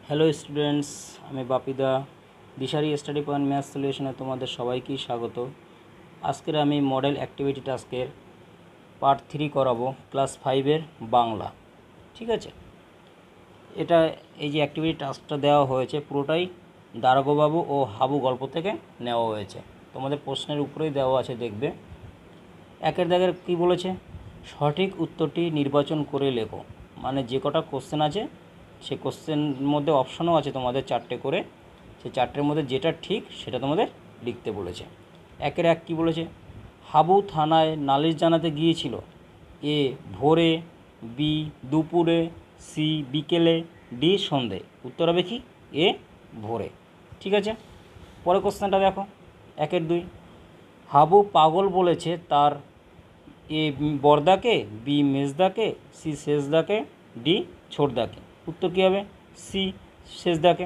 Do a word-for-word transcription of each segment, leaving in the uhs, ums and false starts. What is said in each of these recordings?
Hello students, আমি বাপিদা Dishari study point math সলিউশনে তোমাদের সবাইকেই স্বাগত। আজকের আমি মডেল অ্যাক্টিভিটি টাস্কের পার্ট থ্রি করাবো, ক্লাস ফাইভের বাংলা। ঠিক আছে, এটা এই যে অ্যাক্টিভিটি টাস্কটা দেওয়া হয়েছে পুরোটাই দারোগাবাবু ও হাবু গল্প থেকে নেওয়া হয়েছে। তোমাদের প্রশ্নের উপরেই দেওয়া আছে, দেখবে। একের দাগের কী বলেছে, সঠিক উত্তরটি নির্বাচন করে লেখো। মানে যে কটা কোশ্চেন আছে সেই কোশ্চেন মধ্যে অপশনও আছে তোমাদের চারটে করে, সেই চারটের মধ্যে যেটা ঠিক সেটা তোমাদের লিখতে বলেছে। একের এক কী বলেছে, হাবু থানায় নালিশ জানাতে গিয়েছিল। এ ভোরে, বি দুপুরে, সি বিকেলে, ডি সন্ধে। উত্তর হবে কি এ ভোরে। ঠিক আছে, পরের কোশ্চেনটা দেখো, একের দুই, হাবু পাগল বলেছে তার এ বড়দাকে, বি মেজদাকে, সি শেষদাকে, ডি ছোটদাকে। উত্তর কী হবে সি শেষদাকে।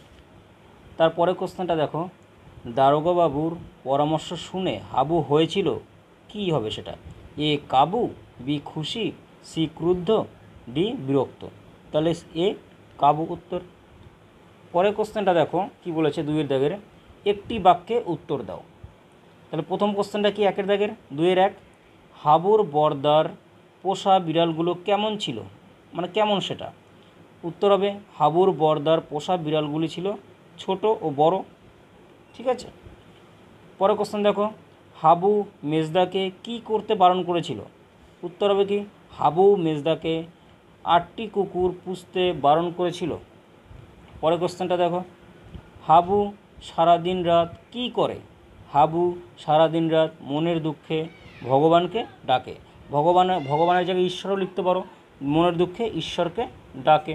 তারপরে কোশ্চেনটা দেখো, দারোগাবাবুর পরামর্শ শুনে হাবু হয়েছিল কি হবে সেটা, এ কাবু, বি খুশি, সি ক্রুদ্ধ, ডি বিরক্ত। তাহলে এ কাবু উত্তর। পরের কোশ্চেনটা দেখো কি বলেছে, দুইয়ের দাগের, একটি বাক্যে উত্তর দাও। তাহলে প্রথম কোশ্চেনটা কি একের দাগের, দুইয়ের এক, হাবুর বর্দার পোষা বিড়ালগুলো কেমন ছিল, মানে কেমন সেটা। উত্তর হবে হাবুর বর্দার পোষা বিড়ালগুলি ছিল ছোট ও বড়। ঠিক আছে, পরের কোশ্চেন দেখো, হাবু মেজদাকে কি করতে বারণ করেছিল। উত্তর হবে কি হাবু মেজদাকে আটটি কুকুর পুষতে বারণ করেছিল। পরের কোশ্চেনটা দেখো, হাবু সারাদিন রাত কি করে। হাবু সারাদিন রাত মনের দুঃখে ভগবানকে ডাকে। ভগবানের ভগবানের জায়গায় ঈশ্বরও লিখতে পারো, মনের দুঃখে ঈশ্বরকে ডাকে।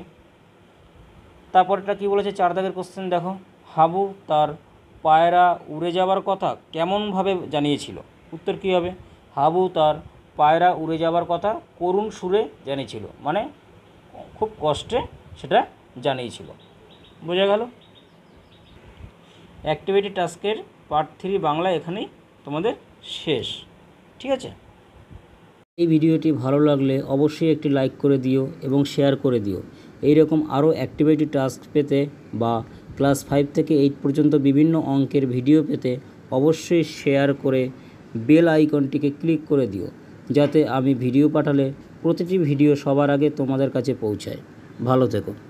তারপরটা কী বলেছে, চার দাগের কোশ্চেন দেখো, হাবু তার পায়রা উড়ে যাবার কথা কেমনভাবে জানিয়েছিল। উত্তর কী হবে, হাবু তার পায়রা উড়ে যাবার কথা করুণ সুরে জানিয়েছিল, মানে খুব কষ্টে সেটা জানিয়েছিল। বোঝা গেল। অ্যাক্টিভিটি টাস্কের পার্ট থ্রি বাংলা এখানেই তোমাদের শেষ। ঠিক আছে, এই ভিডিওটি ভালো লাগলে অবশ্যই একটি লাইক করে দিও এবং শেয়ার করে দিও। এই রকম আরও অ্যাক্টিভিটি টাস্ক পেতে বা ক্লাস ফাইভ থেকে এইট পর্যন্ত বিভিন্ন অঙ্কের ভিডিও পেতে অবশ্যই শেয়ার করে বেল আইকনটিকে ক্লিক করে দিও, যাতে আমি ভিডিও পাঠালে প্রতিটি ভিডিও সবার আগে তোমাদের কাছে পৌঁছায়। ভালো থেকো।